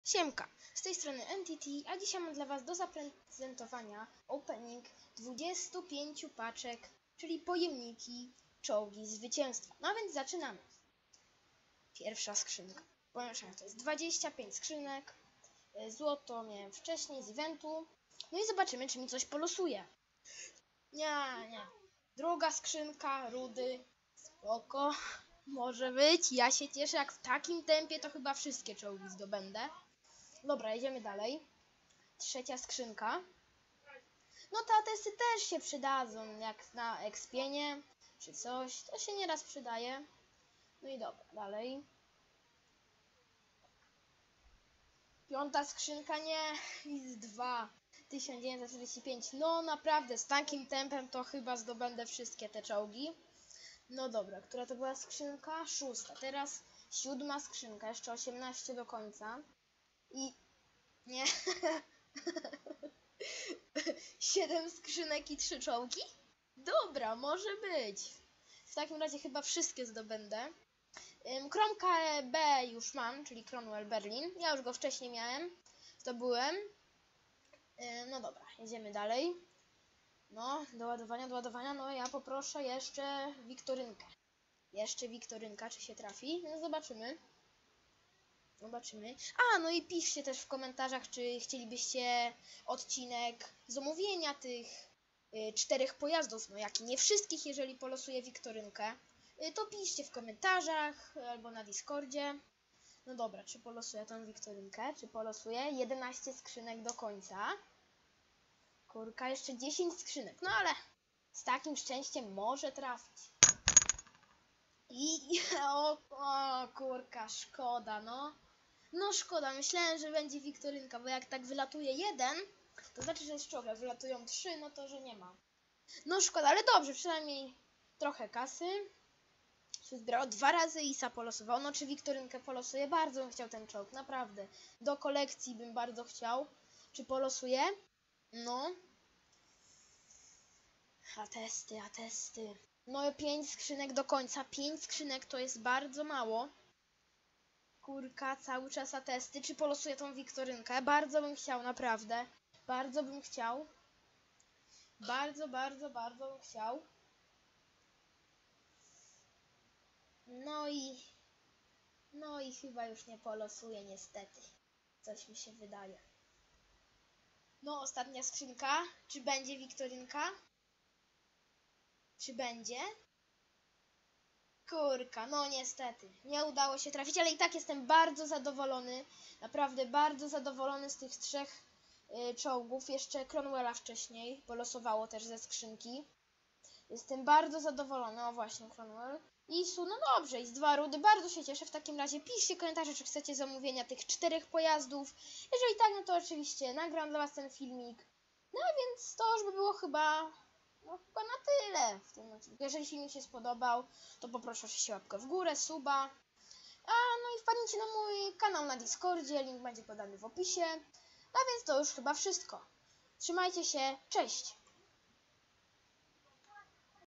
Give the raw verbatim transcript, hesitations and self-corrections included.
Siemka, z tej strony N T T, a dzisiaj mam dla Was do zaprezentowania opening dwudziestu pięciu paczek, czyli pojemniki czołgi zwycięstwa. No więc zaczynamy. Pierwsza skrzynka. Pomieszczenie to jest dwadzieścia pięć skrzynek. Złoto miałem wcześniej z eventu. No i zobaczymy, czy mi coś polosuje. Nie, nie. Druga skrzynka, rudy. Spoko. Może być. Ja się cieszę, jak w takim tempie to chyba wszystkie czołgi zdobędę. Dobra, jedziemy dalej. Trzecia skrzynka. No te atesty też się przydadzą, jak na ekspienie czy coś. To się nieraz przydaje. No i dobra, dalej. Piąta skrzynka, nie. Is dwa. tysiąc dziewięćset czterdzieści pięć. No naprawdę, z takim tempem to chyba zdobędę wszystkie te czołgi. No dobra, która to była skrzynka? Szósta. Teraz siódma skrzynka, jeszcze osiemnaście do końca. I... nie. siedem skrzynek i trzy czołgi? Dobra, może być. W takim razie chyba wszystkie zdobędę. Kromka B już mam, czyli Cromwell Berlin. Ja już go wcześniej miałem. Zdobyłem. No dobra, jedziemy dalej. No, do ładowania, do ładowania. No ja poproszę jeszcze Wiktorynkę. Jeszcze Wiktorynka, czy się trafi? No zobaczymy. Zobaczymy. A, no i piszcie też w komentarzach, czy chcielibyście odcinek z omówienia tych y, czterech pojazdów. No jak i nie wszystkich, jeżeli polosuję Wiktorynkę. Y, to piszcie w komentarzach albo na Discordzie. No dobra, czy polosuję tą Wiktorynkę? Czy polosuję? jedenaście skrzynek do końca. Kurka, jeszcze dziesięć skrzynek. No ale z takim szczęściem może trafić. I o, o kurka, szkoda, no. No szkoda, myślałem, że będzie Wiktorynka, bo jak tak wylatuje jeden, to znaczy, że jest czołg, jak wylatują trzy, no to, że nie ma. No szkoda, ale dobrze, przynajmniej trochę kasy. Się zbierało dwa razy Isa polosował, no czy Wiktorynkę polosuje? Bardzo bym chciał ten czołg, naprawdę. Do kolekcji bym bardzo chciał. Czy polosuje? No. Atesty, atesty. No pięć skrzynek do końca, pięć skrzynek to jest bardzo mało. Kurka, cały czas atesty. Czy polosuję tą Wiktorynkę? Bardzo bym chciał, naprawdę. Bardzo bym chciał. Bardzo, bardzo, bardzo bym chciał. No i... No i chyba już nie polosuję, niestety. Coś mi się wydaje. No, ostatnia skrzynka. Czy będzie Wiktorynka? Czy będzie? Kurka, no niestety. Nie udało się trafić, ale i tak jestem bardzo zadowolony. Naprawdę bardzo zadowolony z tych trzech y, czołgów. Jeszcze Cromwella wcześniej polosowało też ze skrzynki. Jestem bardzo zadowolony. O właśnie, Cromwell. I Su, no dobrze, i z dwa rudy. Bardzo się cieszę. W takim razie piszcie komentarze, czy chcecie zamówienia tych czterech pojazdów. Jeżeli tak, no to oczywiście nagram dla Was ten filmik. No więc to już by było chyba... No chyba na tyle w tym odcinku. Jeżeli filmik się spodobał, to poproszę oczywiście łapkę w górę, suba. A no i wpadnijcie na mój kanał na Discordzie, link będzie podany w opisie. A więc to już chyba wszystko. Trzymajcie się, cześć!